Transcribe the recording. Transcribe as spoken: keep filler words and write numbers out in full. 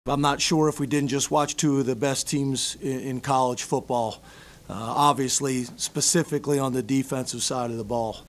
I'm not sure if we didn't just watch two of the best teams in, in college football, uh, obviously specifically on the defensive side of the ball.